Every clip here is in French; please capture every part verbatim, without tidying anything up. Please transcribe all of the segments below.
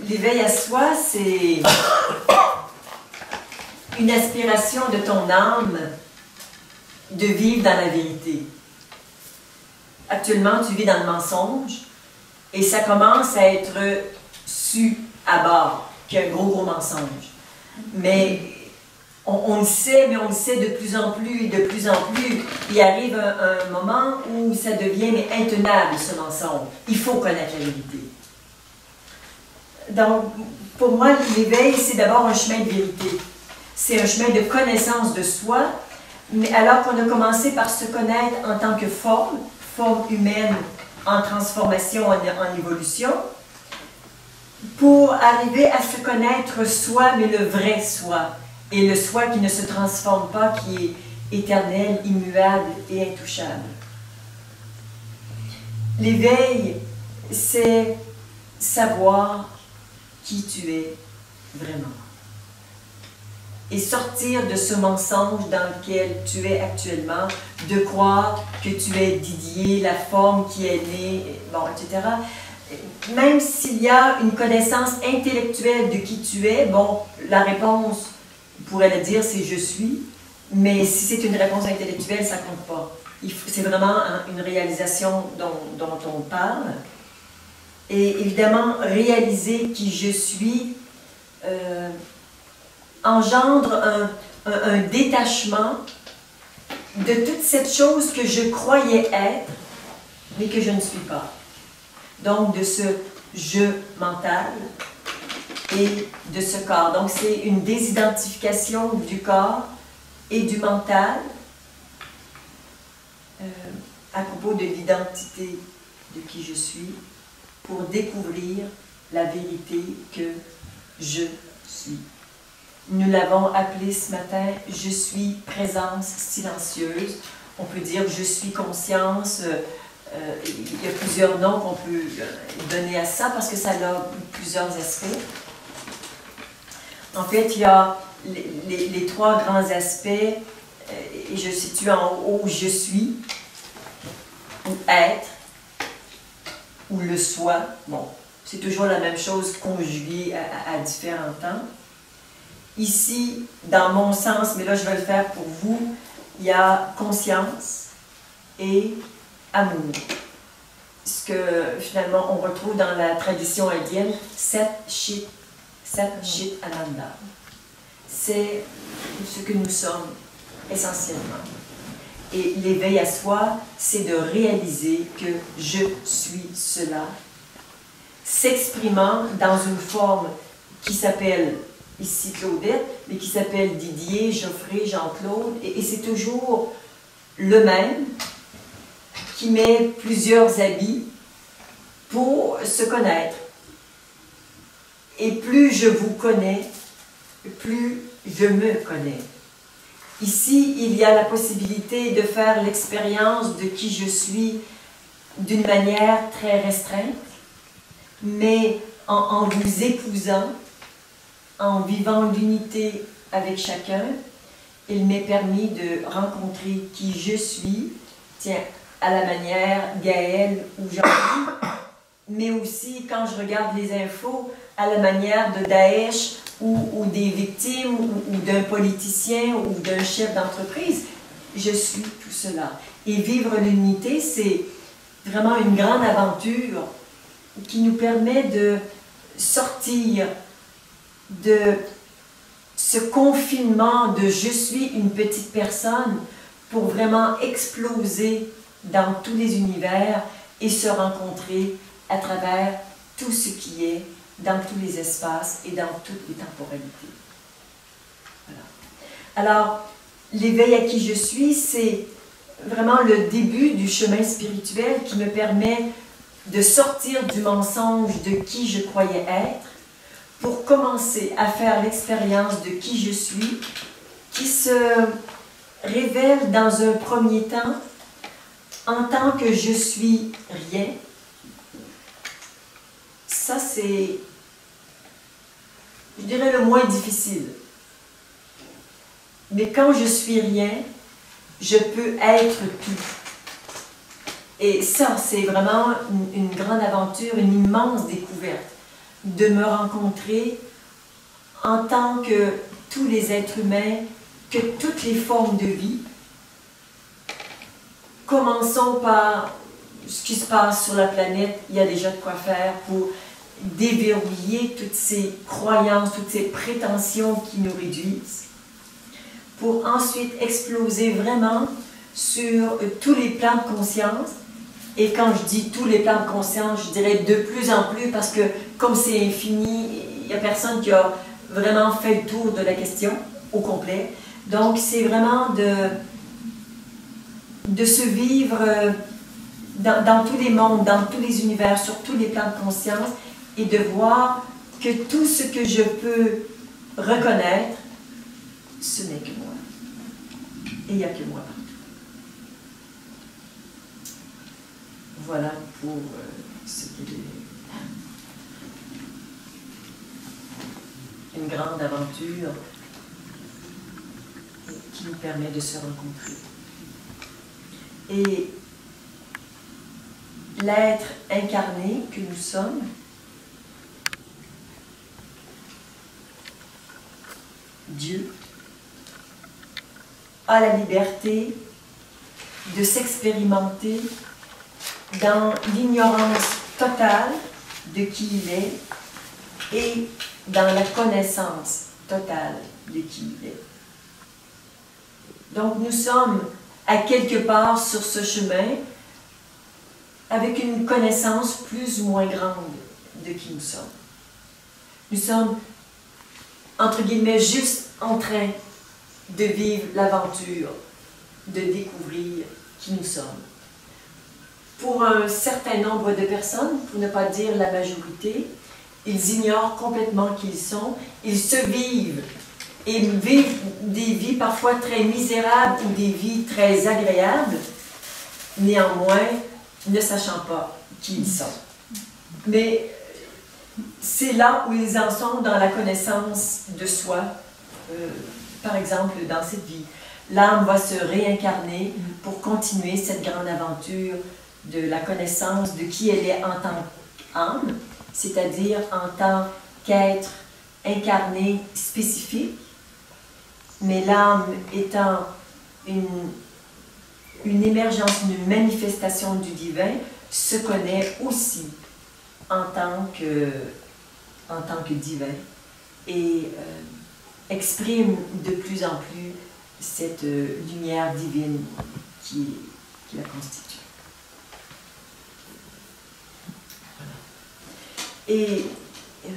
L'éveil à soi, c'est une aspiration de ton âme de vivre dans la vérité. Actuellement, tu vis dans le mensonge et ça commence à être su à bord qu'il y a un gros, gros mensonge. Mais on, on le sait, mais on le sait de plus en plus et de plus en plus. Il arrive un, un moment où ça devient mais intenable, ce mensonge. Il faut connaître la vérité. Donc, pour moi, l'éveil, c'est d'abord un chemin de vérité. C'est un chemin de connaissance de soi, mais alors qu'on a commencé par se connaître en tant que forme, forme humaine en transformation, en, en évolution, pour arriver à se connaître soi, mais le vrai soi, et le soi qui ne se transforme pas, qui est éternel, immuable et intouchable. L'éveil, c'est savoir qui tu es vraiment. Et sortir de ce mensonge dans lequel tu es actuellement, de croire que tu es Didier, la forme qui est née, bon, et cetera. Même s'il y a une connaissance intellectuelle de qui tu es, bon, la réponse, on pourrait le dire, c'est « je suis », mais si c'est une réponse intellectuelle, ça ne compte pas. C'est vraiment une réalisation dont, dont on parle. Et évidemment, réaliser qui je suis euh, engendre un, un, un détachement de toute cette chose que je croyais être, mais que je ne suis pas. Donc, de ce « je » mental et de ce corps. Donc, c'est une désidentification du corps et du mental euh, à propos de l'identité de qui je suis, pour découvrir la vérité que je suis. Nous l'avons appelé ce matin « Je suis présence silencieuse ». On peut dire « Je suis conscience ». Euh, il y a plusieurs noms qu'on peut donner à ça parce que ça a plusieurs aspects. En fait, il y a les, les, les trois grands aspects, euh, et je situe en haut « Je suis » ou « être ». Ou le soi, bon, c'est toujours la même chose conjuguée à, à, à différents temps. Ici, dans mon sens, mais là je vais le faire pour vous, il y a conscience et amour. Ce que finalement on retrouve dans la tradition indienne, Sat Chit, Sat Chit Ananda. C'est ce que nous sommes essentiellement. Et l'éveil à soi, c'est de réaliser que je suis cela, s'exprimant dans une forme qui s'appelle, ici Claudette, mais qui s'appelle Didier, Geoffrey, Jean-Claude, et, et c'est toujours le même qui met plusieurs habits pour se connaître. Et plus je vous connais, plus je me connais. Ici, il y a la possibilité de faire l'expérience de qui je suis d'une manière très restreinte, mais en, en vous épousant, en vivant l'unité avec chacun, il m'est permis de rencontrer qui je suis, tiens, à la manière Gaëlle ou Jean-Louis, mais aussi quand je regarde les infos, à la manière de Daesh, Ou, ou des victimes, ou, ou d'un politicien, ou d'un chef d'entreprise. Je suis tout cela. Et vivre l'unité, c'est vraiment une grande aventure qui nous permet de sortir de ce confinement de « je suis une petite personne » pour vraiment exploser dans tous les univers et se rencontrer à travers tout ce qui est dans tous les espaces et dans toutes les temporalités. Voilà. Alors, l'éveil à qui je suis, c'est vraiment le début du chemin spirituel qui me permet de sortir du mensonge de qui je croyais être pour commencer à faire l'expérience de qui je suis, qui se révèle dans un premier temps en tant que je suis rien. Ça, c'est, je dirais, le moins difficile. Mais quand je suis rien, je peux être tout. Et ça, c'est vraiment une, une grande aventure, une immense découverte. de me rencontrer en tant que tous les êtres humains, que toutes les formes de vie. Commençons par ce qui se passe sur la planète. Il y a déjà de quoi faire pour déverrouiller toutes ces croyances, toutes ces prétentions qui nous réduisent, pour ensuite exploser vraiment sur tous les plans de conscience. Et quand je dis tous les plans de conscience, je dirais de plus en plus, parce que comme c'est infini, il n'y a personne qui a vraiment fait le tour de la question au complet. Donc c'est vraiment de, de se vivre dans, dans tous les mondes, dans tous les univers, sur tous les plans de conscience, et de voir que tout ce que je peux reconnaître, ce n'est que moi. Et il n'y a que moi partout. Voilà pour euh, ce qui est une grande aventure qui nous permet de se rencontrer. Et l'être incarné que nous sommes, Dieu, a la liberté de s'expérimenter dans l'ignorance totale de qui il est et dans la connaissance totale de qui il est. Donc nous sommes à quelque part sur ce chemin avec une connaissance plus ou moins grande de qui nous sommes. Nous sommes, entre guillemets, juste en train de vivre l'aventure, de découvrir qui nous sommes. Pour un certain nombre de personnes, pour ne pas dire la majorité, ils ignorent complètement qui ils sont, ils se vivent et vivent des vies parfois très misérables ou des vies très agréables, néanmoins ne sachant pas qui ils sont. Mais c'est là où ils en sont dans la connaissance de soi. Euh, par exemple, dans cette vie, l'âme va se réincarner pour continuer cette grande aventure de la connaissance de qui elle est en tant qu'âme, c'est-à-dire en tant qu'être incarné spécifique, mais l'âme étant une, une émergence, une manifestation du divin, se connaît aussi en tant que, en tant que divin et euh, exprime de plus en plus cette euh, lumière divine qui, qui la constitue. Et euh,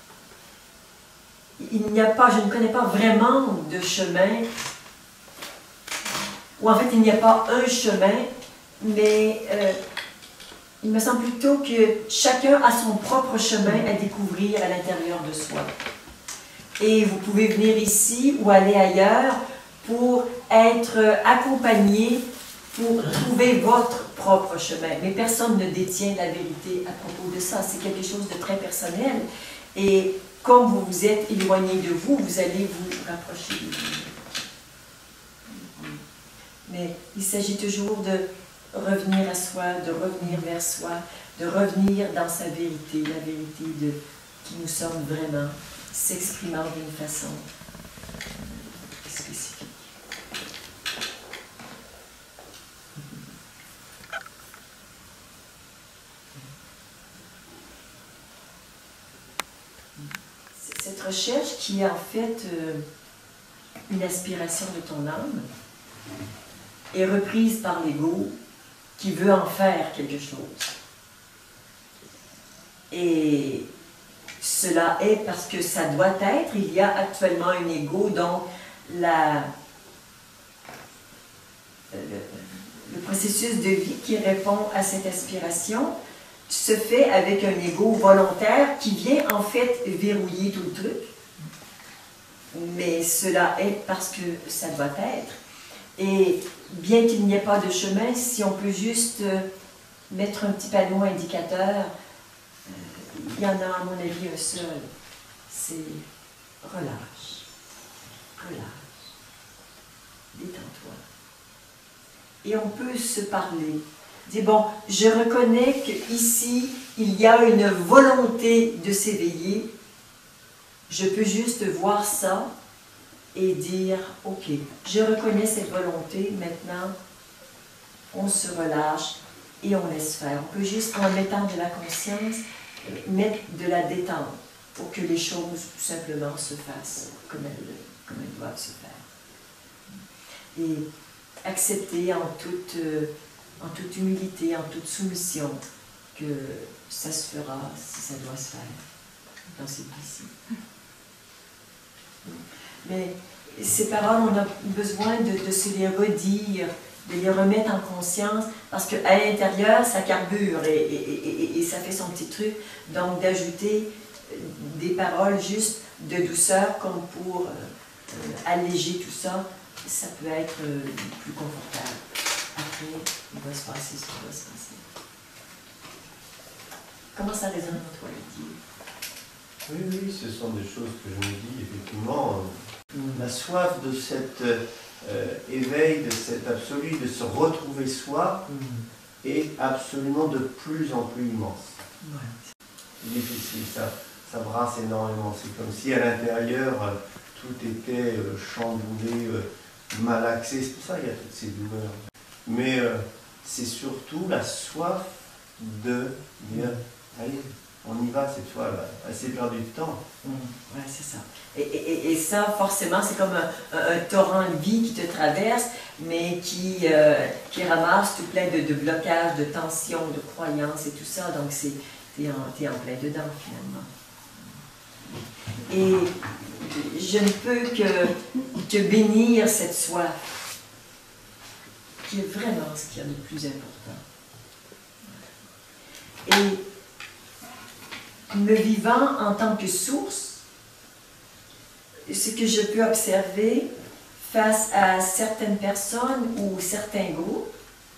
il n'y a pas, je ne connais pas vraiment de chemin, ou en fait il n'y a pas un chemin, mais euh, il me semble plutôt que chacun a son propre chemin à découvrir à l'intérieur de soi. Et vous pouvez venir ici ou aller ailleurs pour être accompagné, pour trouver votre propre chemin. Mais personne ne détient la vérité à propos de ça. C'est quelque chose de très personnel. Et comme vous vous êtes éloigné de vous, vous allez vous rapprocher de vous. Mais il s'agit toujours de revenir à soi, de revenir vers soi, de revenir dans sa vérité, la vérité de qui nous sommes vraiment, s'exprimant d'une façon spécifique. Cette recherche qui est en fait euh, une aspiration de ton âme est reprise par l'ego qui veut en faire quelque chose. Et cela est parce que ça doit être, il y a actuellement un ego dont la, le, le processus de vie qui répond à cette aspiration se fait avec un ego volontaire qui vient en fait verrouiller tout le truc. Mais cela est parce que ça doit être. Et bien qu'il n'y ait pas de chemin, si on peut juste mettre un petit panneau indicateur, il y en a à mon avis un seul, c'est relâche, relâche, détends-toi. Et on peut se parler Dire, bon, je reconnais qu'ici, il y a une volonté de s'éveiller. Je peux juste voir ça et dire, ok, je reconnais cette volonté, maintenant, on se relâche et on laisse faire. On peut juste, en mettant de la conscience, mettre de la détente pour que les choses, tout simplement, se fassent comme elles, comme elles doivent se faire. Et accepter en toute, euh, en toute humilité, en toute soumission, que ça se fera si ça doit se faire dans cette vie-ci. Mais ces paroles, on a besoin de, de se les redire, de les remettre en conscience, parce qu'à l'intérieur, ça carbure et, et, et, et ça fait son petit truc. Donc, d'ajouter des paroles juste de douceur, comme pour euh, alléger tout ça, ça peut être euh, plus confortable. Après, il va se passer ce qui va se passer. Comment ça résonne en toi, Lydie? Oui, oui, ce sont des choses que je me dis, effectivement. Mm. La soif de cet euh, éveil, de cet absolu, de se retrouver soi, mm. est absolument de plus en plus immense. Ouais. C'est difficile, ça, ça brasse énormément. C'est comme si à l'intérieur, euh, tout était euh, chamboulé, euh, malaxé. C'est pour ça qu'il y a toutes ces douleurs. Mais euh, c'est surtout la soif de dire, allez, on y va cette fois, assez perdu de temps. Mmh, oui, c'est ça. Et, et, et ça, forcément, c'est comme un, un, un torrent de vie qui te traverse, mais qui, euh, qui ramasse tout plein de, de blocages, de tensions, de croyances et tout ça. Donc, tu es en, t'es en plein dedans, finalement. Et je ne peux que, que bénir cette soif, qui est vraiment ce qu'il y a de plus important. Et me vivant en tant que source, ce que je peux observer face à certaines personnes ou certains groupes,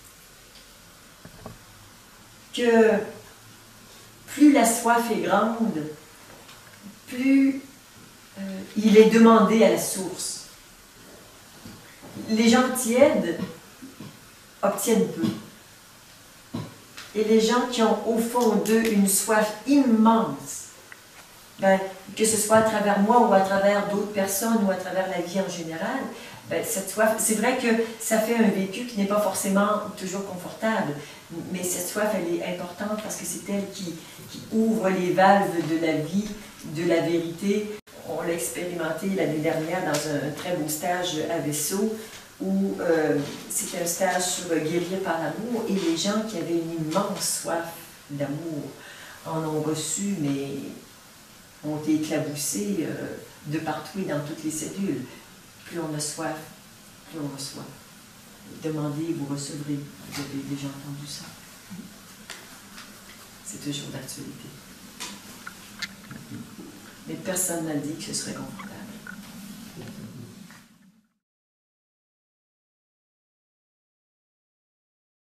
que plus la soif est grande, plus euh, il est demandé à la source. Les gens tièdes obtiennent peu. Et les gens qui ont au fond d'eux une soif immense, ben, que ce soit à travers moi ou à travers d'autres personnes ou à travers la vie en général, ben, cette soif, c'est vrai que ça fait un vécu qui n'est pas forcément toujours confortable, mais cette soif, elle est importante parce que c'est elle qui, qui ouvre les valves de la vie, de la vérité. On l'a expérimenté l'année dernière dans un très beau stage à Vaisseau, où euh, c'était un stage sur guérir par l'amour, et les gens qui avaient une immense soif d'amour en ont reçu, mais ont été éclaboussés euh, de partout et dans toutes les cellules. Plus on a soif, plus on reçoit. Demandez, vous recevrez. Vous avez déjà entendu ça. C'est toujours d'actualité. Mais personne n'a dit que ce serait confortable.